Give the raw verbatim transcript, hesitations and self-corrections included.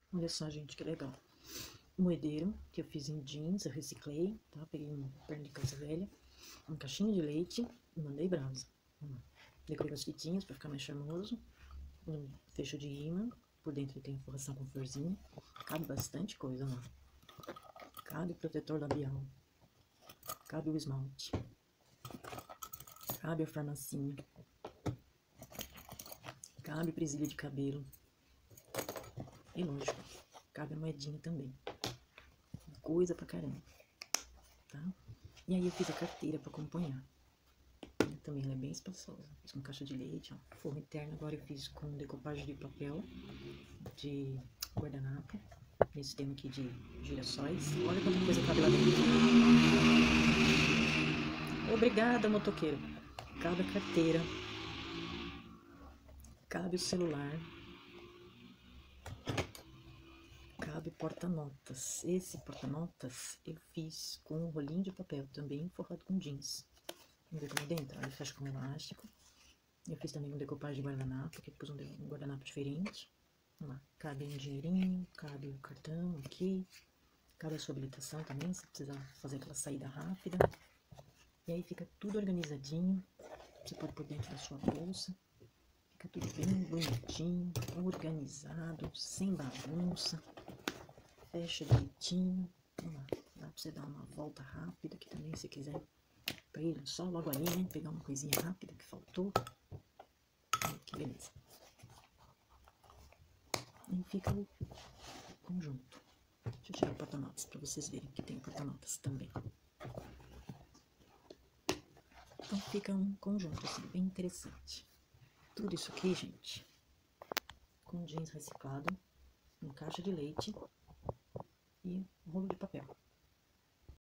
Olha só, gente, que legal. Moedeiro, que eu fiz em jeans, eu reciclei, tá? Peguei um perna de calça velha, uma caixinha de leite e mandei brasa. Decorei com as fitinhas pra ficar mais charmoso. Um fecho de imã, por dentro tem forração com florzinha. Cabe bastante coisa lá. Cabe protetor labial. Cabe o esmalte. Cabe a farmacinha. Cabe presilha de cabelo. E lógico, cabe a moedinha também. Coisa pra caramba, tá? E aí eu fiz a carteira pra acompanhar. Também ela é bem espaçosa. Fiz com caixa de leite, ó. Forro interno agora eu fiz com decopagem de papel de guardanapo. Nesse tema aqui de girassóis. Olha quanta coisa cabe lá dentro. Obrigada, motoqueiro. Cabe a carteira. Cabe o celular. Cabe porta-notas. Esse porta-notas eu fiz com um rolinho de papel, também forrado com jeans. Vamos ver como é dentro? Ele fecha com elástico. Eu fiz também um decopagem de guardanapo, que pus um guardanapo diferente. Vamos lá. Cabe um dinheirinho, cabe o cartão aqui. Cabe a sua habilitação também, se precisar fazer aquela saída rápida. E aí fica tudo organizadinho. Você pode pôr dentro da sua bolsa. Fica tudo bem bonitinho, organizado, sem bagunça. Fecha direitinho. Vamos lá. Dá pra você dar uma volta rápida aqui também, se quiser. Pra ir só logo ali, né? Pegar uma coisinha rápida que faltou. Ai, que beleza. E fica o conjunto. Deixa eu tirar o porta-notas pra vocês verem que tem porta-notas também. Então fica um conjunto assim, bem interessante. Tudo isso aqui, gente, com jeans reciclado, uma caixa de leite e um rolo de papel.